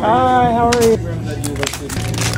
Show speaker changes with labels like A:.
A: Hi, how are you?
B: Program that you work with.